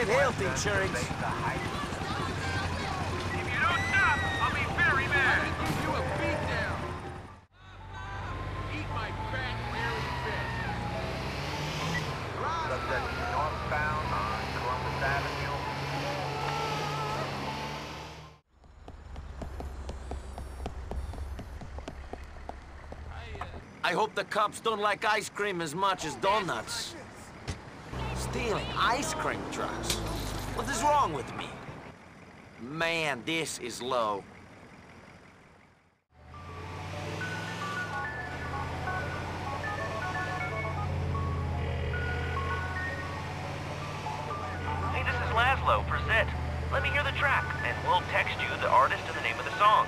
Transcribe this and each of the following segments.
Get health insurance. If you don't stop, I'll be very mad. Give you a beatdown. Eat my fat, hairy fish. Subject northbound on Columbus Avenue. I hope the cops don't like ice cream as much as donuts. Stealing ice cream trucks? What is wrong with me? Man, this is low. Hey, this is Laszlo for Zit. Let me hear the track, and we'll text you the artist and the name of the song.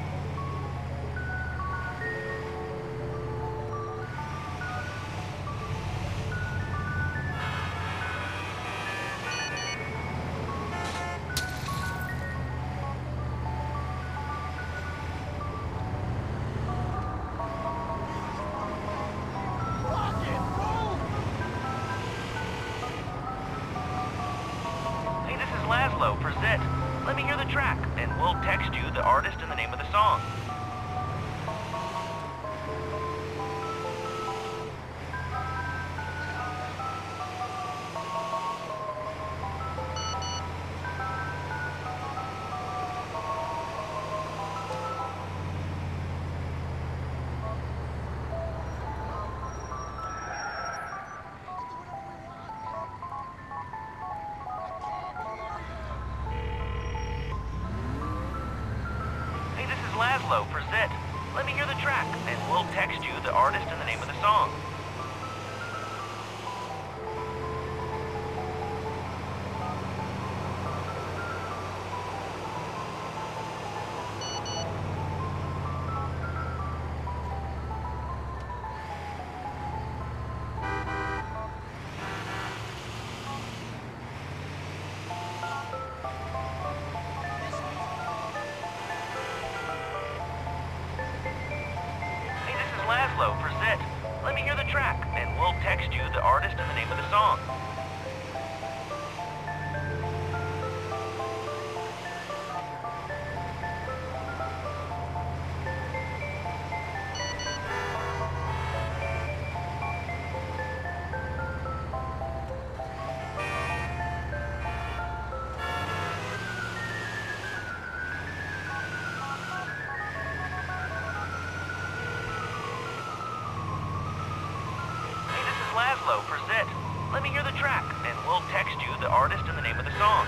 Hey, this is Laszlo for Zit. Let me hear the track, and we'll text you the artist and the name of the song. Hey, this is Laszlo for Zit. Let me hear the track, and we'll text you the artist and the name of the song. Hey, this is Laszlo for Zit. Let me hear the track, and we'll text you the artist and the name of the song. Hey, this is Laszlo for Zit. Let me hear the track, and we'll text you the artist and the name of the song.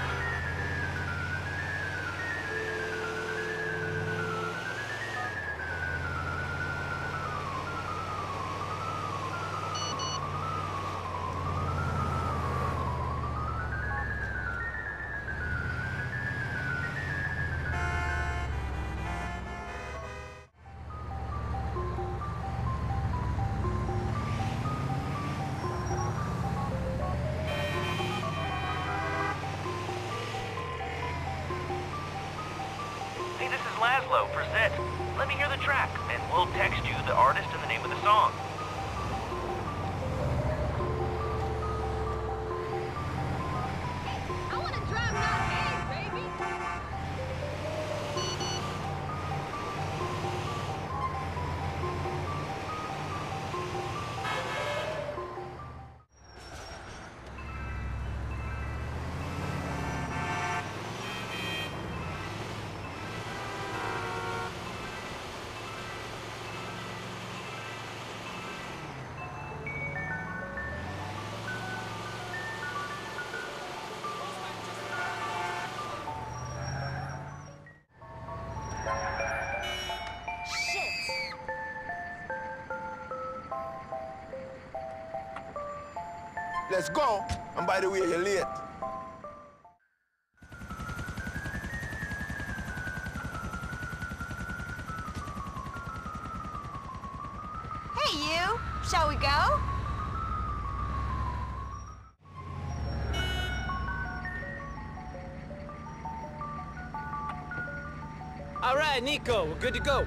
Hey, this is Laszlo for Zit. Let me hear the track, and we'll text you the artist and the name of the song. I want to drive my hay, baby. Let's go. And by the way, you're late. Hey, you. Shall we go? All right, Nico, we're good to go.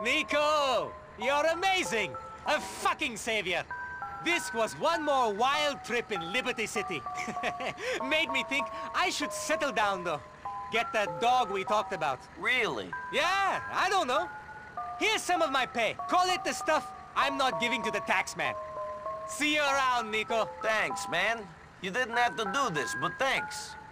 Nico, you're amazing. A fucking savior. This was one more wild trip in Liberty City. Made me think I should settle down, though. Get that dog we talked about. Really? Yeah, I don't know. Here's some of my pay. Call it the stuff I'm not giving to the tax man. See you around, Nico. Thanks, man. You didn't have to do this, but thanks.